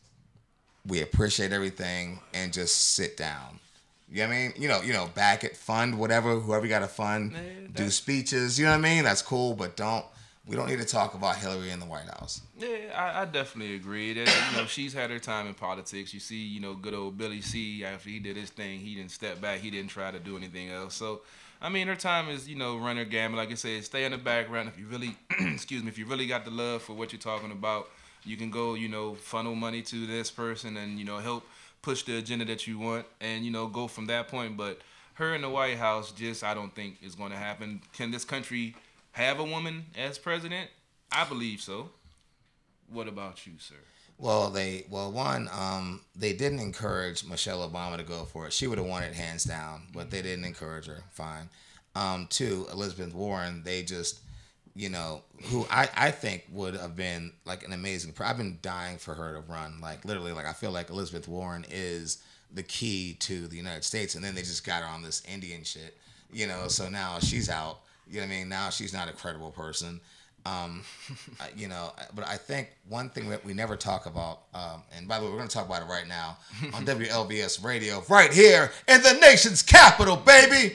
we appreciate everything, and just sit down. You know what I mean? Back it, fund whatever, whoever you got to fund, do speeches. You know what I mean? That's cool, but we don't need to talk about Hillary in the White House. Yeah, I definitely agree. That, she's had her time in politics. You see, good old Billy C, after he did his thing, he didn't step back. He didn't try to do anything else. So, I mean, her time is, run her gamut. Like I said, stay in the background. If you really, if you really got the love for what you're talking about, you can go, funnel money to this person and, help push the agenda that you want and, go from that point. But her in the White House I don't think is going to happen. Can this country have a woman as president? I believe so. What about you, sir? Well, they didn't encourage Michelle Obama to go for it. She would have won it hands down, but they didn't encourage her. Fine. 2, Elizabeth Warren, they just, who I think would have been like an amazing. I've been dying for her to run. Like, literally, like, I feel like Elizabeth Warren is the key to the United States, and then they just got her on this Indian shit. So now she's out. You know what I mean? Now she's not a credible person. But I think one thing that we never talk about, and by the way, we're going to talk about it right now on WLBS Radio, right here in the nation's capital, baby.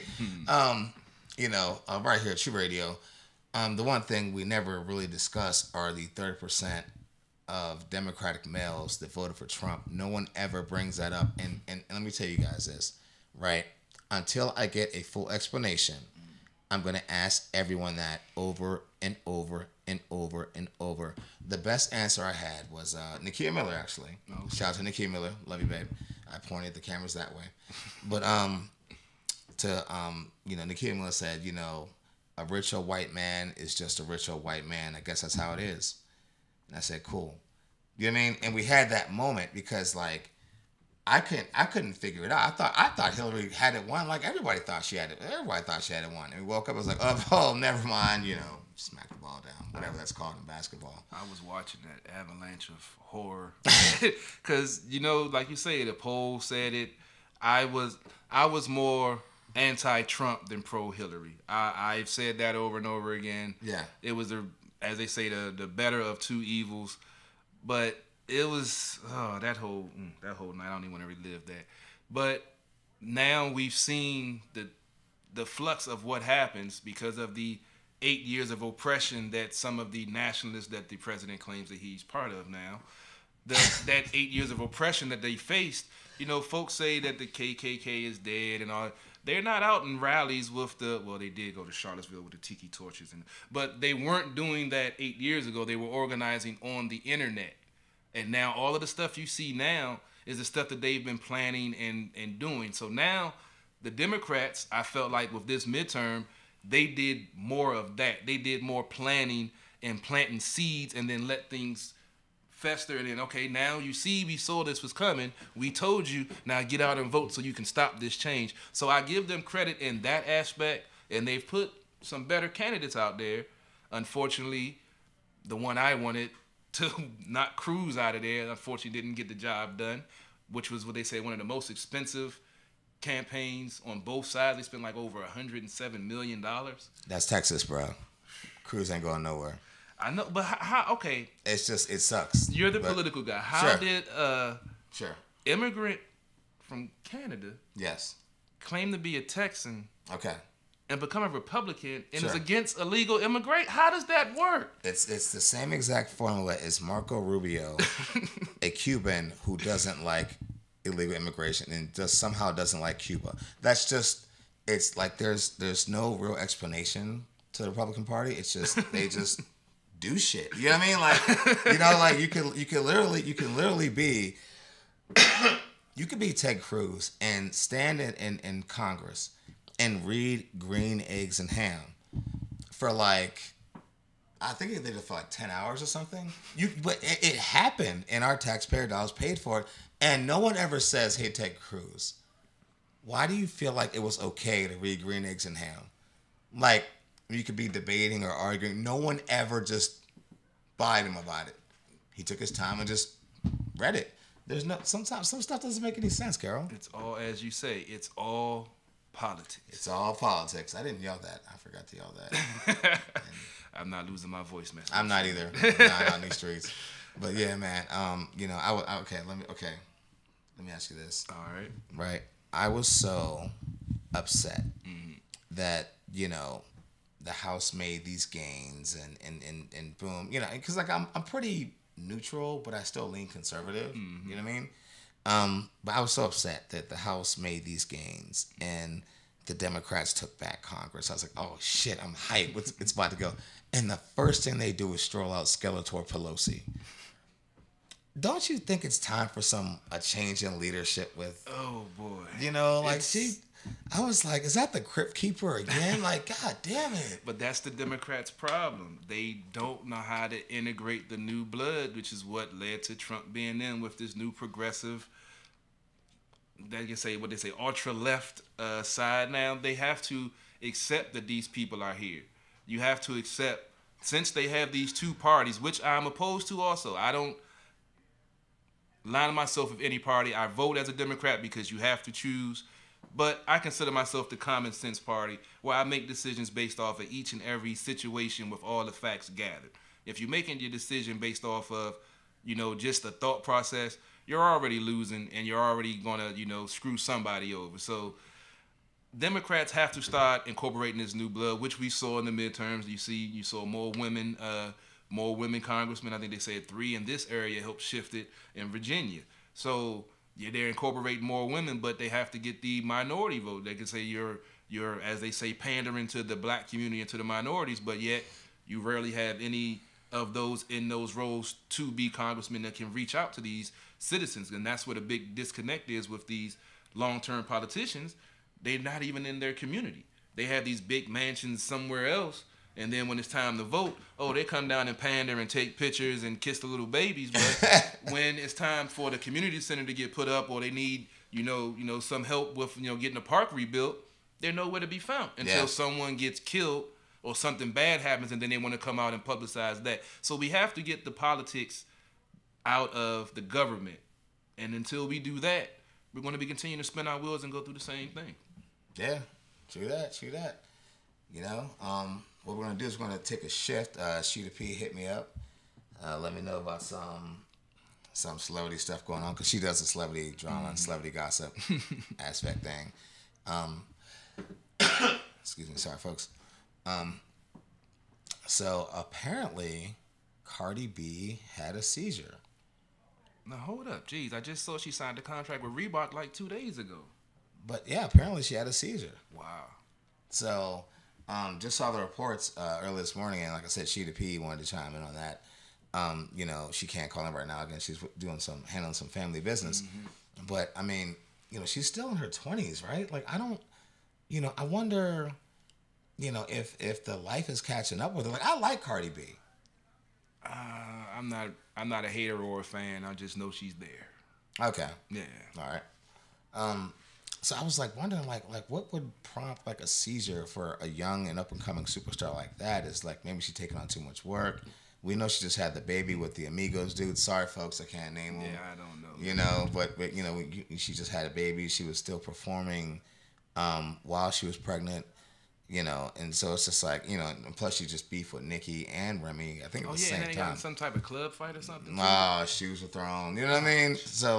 Right here at True Radio. The one thing we never really discuss are the 30% of Democratic males that voted for Trump. No one ever brings that up. And let me tell you guys this, right? Until I get a full explanation I'm going to ask everyone that over and over and over and over. The best answer I had was Nakia Miller, actually. Oh, shout out to Nakia Miller. Love you, babe. I pointed the cameras that way. But Nakia Miller said, a rich old white man is just a rich old white man. I guess that's how it is. And I said, cool. You know what I mean? And we had that moment because, like, I couldn't figure it out. I thought Hillary had it won. Like everybody thought she had it. Everybody thought she had it won. And we woke up. I was like, oh, never mind. Smack the ball down, whatever that's called in basketball. I was watching that avalanche of horror because like you say, the poll said it. I was more anti-Trump than pro-Hillary. I've said that over and over again. Yeah, it was as they say, the better of two evils, but. It was that whole night. I don't even want to relive that. But now we've seen the flux of what happens because of the 8 years of oppression that some of the nationalists that the president claims that he's part of now. That 8 years of oppression that they faced. Folks say that the KKK is dead and all. They're not out in rallies with they did go to Charlottesville with the tiki torches, but they weren't doing that 8 years ago. They were organizing on the internet. And now all of the stuff you see now is the stuff that they've been planning and doing. So now the Democrats, I felt like with this midterm, they did more of that. They did more planning and planting seeds and then let things fester. And then, okay, now you see we saw this was coming. We told you, now get out and vote so you can stop this change. So I give them credit in that aspect. And they've put some better candidates out there. Unfortunately, the one I wanted to knock Cruz out of there, unfortunately didn't get the job done, which was what they say one of the most expensive campaigns on both sides. They spent like over $107 million. That's Texas, bro. Cruz ain't going nowhere. I know, but how? Okay, it's just it sucks. You're the political guy. How did immigrant from Canada claim to be a Texan? Okay. And become a Republican and is against illegal immigration. How does that work? It's the same exact formula as Marco Rubio, a Cuban who doesn't like illegal immigration and just somehow doesn't like Cuba. That's just it's like there's no real explanation to the Republican Party. It's just they just do shit. You know what I mean? Like you can literally be you could be Ted Cruz and stand in Congress and read Green Eggs and Ham for like, I think they did it for like 10 hours or something. But it happened and our taxpayer dollars paid for it. And no one ever says, hey, Ted Cruz, why do you feel like it was okay to read Green Eggs and Ham? Like, you could be debating or arguing. No one ever just buyed him about it. He took his time and just read it. Sometimes some stuff doesn't make any sense, Carol. It's all, as you say, it's all politics. It's all politics. I didn't yell that. I forgot to yell that. I'm not losing my voice, man. I'm not either. I'm not on these streets. But yeah, man. Let me ask you this. All right. Right. I was so upset that the House made these gains and boom, because like I'm pretty neutral, but I still lean conservative. You know what I mean? But I was so upset that the House made these gains and the Democrats took back Congress. I was like, oh shit, I'm hyped. It's about to go. And the first thing they do is stroll out Skeletor Pelosi. Don't you think it's time for a change in leadership with? Oh boy. I was like, is that the Crypt Keeper again? Like, god damn it. But that's the Democrats' problem. They don't know how to integrate the new blood, which is what led to Trump being in with this new progressive, they can say what they say, ultra left side. Now they have to accept that these people are here. You have to accept, since they have these two parties, which I'm opposed to also. I don't line myself with any party. I vote as a Democrat because you have to choose. But I consider myself the common sense party, where I make decisions based off of each and every situation with all the facts gathered. If you're making your decision based off of, just a thought process, you're already losing and you're already going to, screw somebody over. So Democrats have to start incorporating this new blood, which we saw in the midterms. You saw more women congressmen. I think they said 3 in this area, helped shift it in Virginia. So yeah, they're incorporating more women, but they have to get the minority vote. They can say you're you're, as they say, pandering to the black community and to the minorities, but yet you rarely have any of those in those roles to be congressmen that can reach out to these citizens. And that's where the big disconnect is with these long-term politicians. They're not even in their community. They have these big mansions somewhere else, and then when it's time to vote, they come down and pander and take pictures and kiss the little babies. But when it's time for the community center to get put up, or they need, some help with, getting a park rebuilt, they're nowhere to be found until someone gets killed or something bad happens, and then they want to come out and publicize that. So we have to get the politics out of the government, and until we do that, we're going to be continuing to spin our wheels and go through the same thing. Yeah, true that. What we're going to do is we're going to take a shift. Sheeta P hit me up. Let me know about some celebrity stuff going on, because she does the celebrity drama and celebrity gossip aspect thing. Excuse me, sorry folks. So apparently Cardi B had a seizure. Now hold up, jeez, I just saw she signed a contract with Reebok like 2 days ago. But yeah, apparently she had a seizure. Wow. So just saw the reports early this morning, and like I said, Sheeta P wanted to chime in on that. She can't call him right now. Again, she's handling some family business. Mm-hmm. But I mean, she's still in her 20s, right? Like I wonder, if the life is catching up with her. Like, I like Cardi B. I'm not a hater or a fan. I just know she's there. Okay. Yeah. All right. So I was like wondering, like what would prompt like a seizure for a young and up and coming superstar like that? Is like maybe she's taking on too much work. We know she just had the baby with the Amigos dude. Sorry, folks, I can't name him. Yeah, I don't know. But she just had a baby. She was still performing while she was pregnant. And so it's just like, and plus she just beefed with Nicki and Remy, I think at the same time. Got some type of club fight or something? Shoes were thrown. You know what I mean? So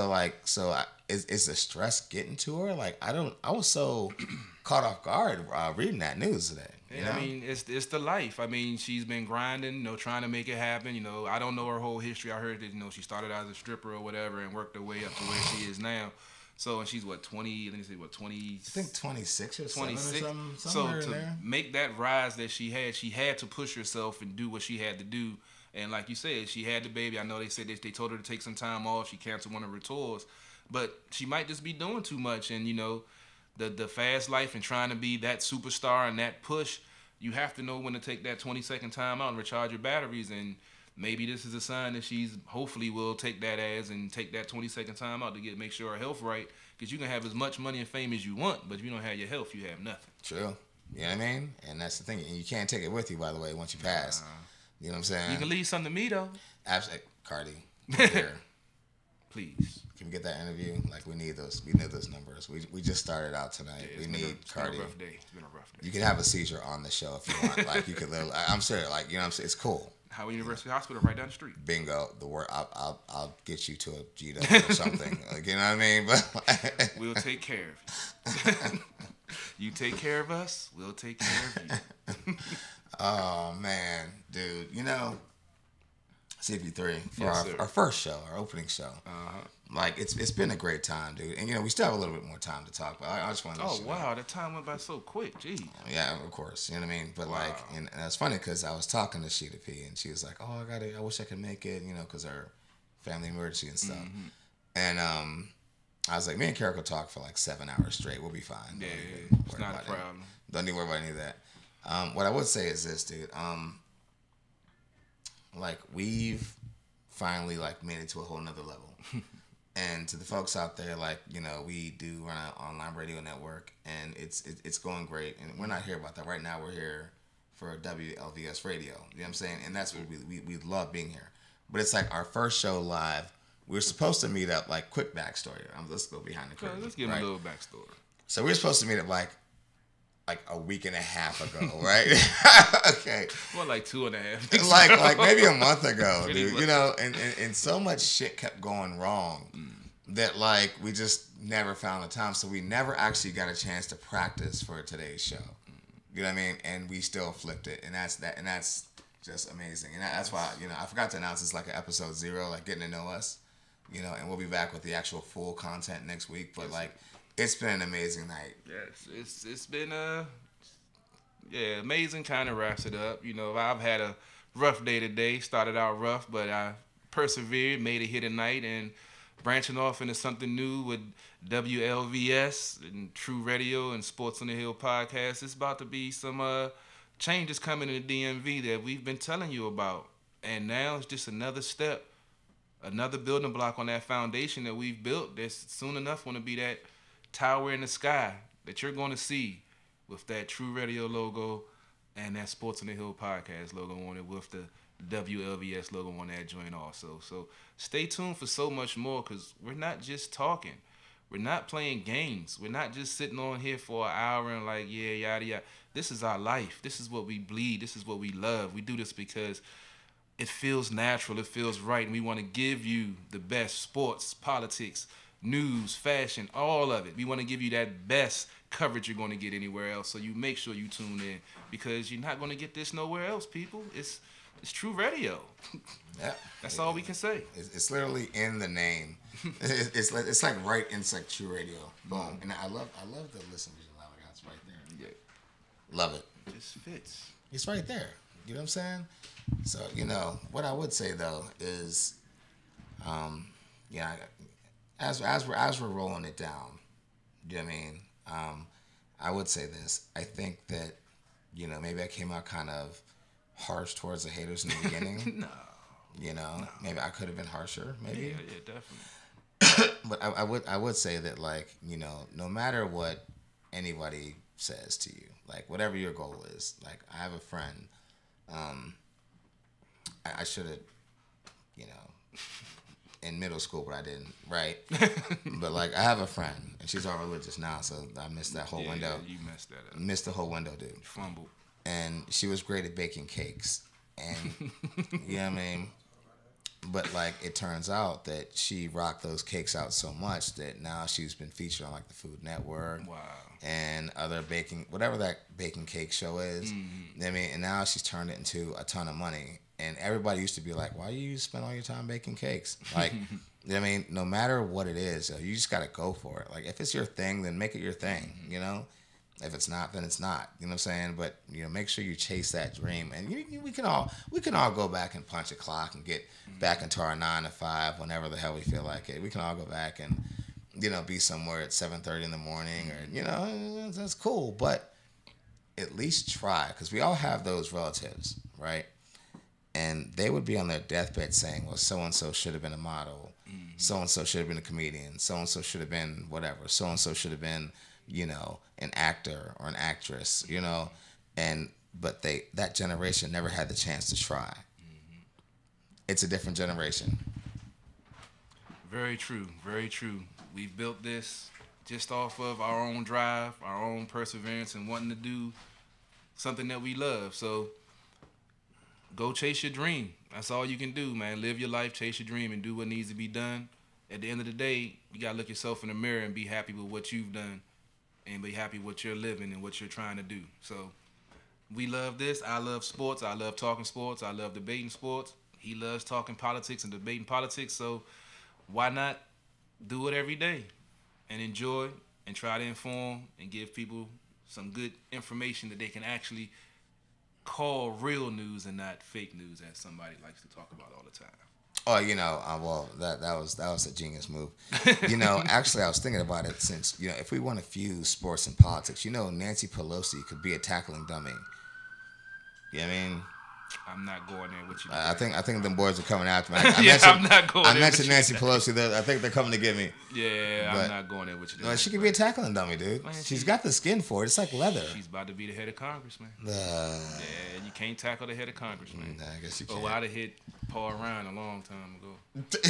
is the stress getting to her? Like, I was so caught off guard reading that news today. Yeah, I mean, it's the life. I mean, she's been grinding, trying to make it happen. I don't know her whole history. I heard that, she started out as a stripper or whatever and worked her way up to where she is now. So, and she's 20, let me see, 20? I think 26 or 26. Something, so to make that rise that she had to push herself and do what she had to do. And like you said, she had the baby. I know they said they told her to take some time off. She canceled one of her tours. But she might just be doing too much. And, the fast life and trying to be that superstar and that push, you have to know when to take that 20-second time out and recharge your batteries. And maybe this is a sign that she's hopefully will take that as and take that 20-second time out to make sure her health right. Because you can have as much money and fame as you want, but if you don't have your health, you have nothing. True. You know what I mean? And that's the thing. And you can't take it with you, by the way, once you pass. You know what I'm saying? You can leave something to me, though. Absolutely. Cardi. Here. Please. Can we get that interview? Like, we need those. We need those numbers. We just started out tonight. Yeah, we need Cardi. It's been a rough day. You can have a seizure on the show if you want. Like, you could literally. I'm serious. Like, what I'm saying? It's cool. Howard University Hospital right down the street. Bingo. The word. I'll get you to a GW or something. Like, you know what I mean? But we'll take care of you. You take care of us. We'll take care of you. Oh man, dude. CP3 for our first show, our opening show. Like it's been a great time, dude. And we still have a little bit more time to talk, but I just want to. Oh wow, the time went by so quick. Gee. Yeah, of course. You know what I mean. But wow. And it's funny because I was talking to Sheeta P, and she was like, "Oh, I wish I could make it," because her family emergency and stuff. Mm-hmm. And I was like, "Me and Carol could talk for like 7 hours straight. We'll be fine. Yeah, it's not a problem. Don't need to worry about any of that." What I would say is this, dude. Like we've finally made it to a whole nother level. And to the folks out there, we do run an online radio network, and it's going great. And we're not here about that right now. We're here for WLVS radio. You know what I'm saying? And that's what we love being here. But it's like our first show live. We were supposed to meet up. Quick backstory. Let's go behind the curtain. Let's give them a little backstory. So we were supposed to meet up like a week and a half ago, right? Okay. Well, 2.5. like maybe a month ago, dude. And so much shit kept going wrong that we just never found the time. So we never actually got a chance to practice for today's show. You know what I mean? And we still flipped it, and that's just amazing. And that's why I forgot to announce it's an episode 0, getting to know us. And we'll be back with the actual full content next week. But It's been an amazing night. Yes, it's been amazing. Kind of wraps it up. You know, I've had a rough day today. Started out rough, but I persevered, made it here tonight, and branching off into something new with WLVS and True Radio and Sports on the Hill podcast. It's about to be some changes coming in the DMV that we've been telling you about, and now it's just another step, another building block on that foundation that we've built. That's soon enough going to be that tower in the sky that you're going to see with that True Radio logo and that Sports on the Hill podcast logo on it with the WLVS logo on that joint also. So stay tuned for so much more, because we're not just talking. We're not playing games. We're not just sitting on here for an hour and like, yeah, yada, yada. This is our life. This is what we bleed. This is what we love. We do this because it feels natural. It feels right. And we want to give you the best sports, politics, news, fashion, all of it. We want to give you that best coverage you're going to get anywhere else. So you make sure you tune in, because you're not going to get this nowhere else, people. It's True Radio. Yeah, that's all we can say. It's literally in the name. It's like right inside True Radio. Boom. And I love the listen vision logo. It's right there. Yeah, love it. It just fits. It's right there. You know what I'm saying? So what I would say though is, as we're rolling it down, you know what I mean? I would say this. I think that maybe I came out kind of harsh towards the haters in the beginning. No. Maybe I could have been harsher. Maybe. Yeah, definitely. But I would say that, like, no matter what anybody says to you, like whatever your goal is, like I have a friend. I should have, in middle school, but I didn't, right? But like I have a friend, and she's all religious now, so I missed that whole window. You messed that up. Missed the whole window, dude. You fumbled. And she was great at baking cakes, and you know what I mean. But like it turns out that she rocked those cakes out so much that now she's been featured on like the Food Network, wow, and other whatever that baking cake show is. Mm-hmm. I mean, and now she's turned it into a ton of money. And everybody used to be like, "Why do you spend all your time baking cakes?" Like, I mean, no matter what it is, you just gotta go for it. Like, if it's your thing, then make it your thing. Mm-hmm. If it's not, then it's not. You know what I'm saying? But make sure you chase that dream. And we can all go back and punch a clock and get back into our 9 to 5 whenever the hell we feel like it. We can all go back and be somewhere at 7:30 in the morning, or that's cool. But at least try, because we all have those relatives, right? And they would be on their deathbed saying, well, so-and-so should have been a model. Mm-hmm. So-and-so should have been a comedian. So-and-so should have been whatever. So-and-so should have been, an actor or an actress, but that generation never had the chance to try. Mm-hmm. It's a different generation. Very true. Very true. We've built this just off of our own drive, our own perseverance, and wanting to do something that we love. So go chase your dream. That's all you can do, man. Live your life, chase your dream, and do what needs to be done. At the end of the day, you got to look yourself in the mirror and be happy with what you've done, and be happy with what you're living and what you're trying to do. So we love this. I love sports. I love talking sports. I love debating sports. He loves talking politics and debating politics. So why not do it every day and enjoy and try to inform and give people some good information that they can actually call real news and not fake news, as somebody likes to talk about all the time. Oh, well, that was a genius move. Actually, I was thinking about it since, if we want to fuse sports and politics, Nancy Pelosi could be a tackling dummy. You know what I mean? I'm not going there with you. I think them boys are coming after me. I'm not going there. I mentioned Nancy Pelosi. I think they're coming to get me. Yeah, but I'm not going there with you. No, she could be a tackling dummy, dude. Man, she's got the skin for it. It's like leather. She's about to be the head of Congress, man. Yeah, you can't tackle the head of Congress, man. Nah, I guess you can't. Oh, I'd have hit Paul Ryan a long time ago.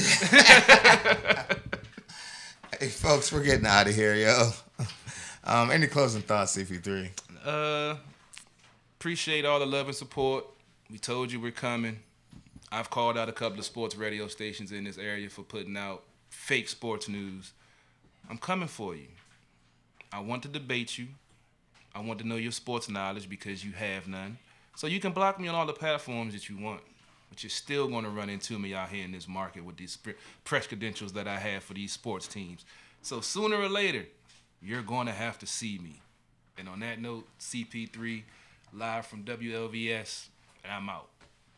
Hey, folks, we're getting out of here, yo. Any closing thoughts, CP3? Appreciate all the love and support. We told you we're coming. I've called out a couple of sports radio stations in this area for putting out fake sports news. I'm coming for you. I want to debate you. I want to know your sports knowledge, because you have none. So you can block me on all the platforms that you want, but you're still going to run into me out here in this market with these press credentials that I have for these sports teams. So sooner or later, you're going to have to see me. And on that note, CP3, live from WLVS, and I'm out.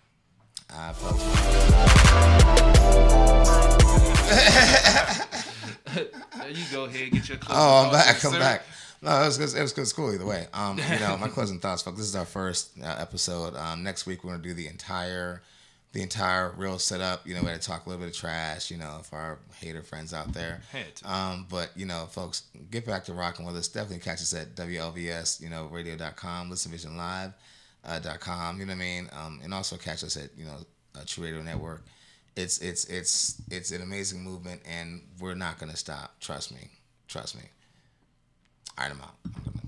You go ahead, get your closing Oh, I'm back. thoughts, I'm sir. back. No, it was cool either way. My closing thoughts, folks. This is our first episode. Next week we're gonna do the entire real setup. We're gonna talk a little bit of trash. For our hater friends out there. Had to. But folks, get back to rocking with us. Definitely catch us at WLVS, radio.com, listenvisionlive.com. You know what I mean? And also catch us at True Radio Network. It's an amazing movement, and we're not gonna stop. Trust me. All right, I'm out.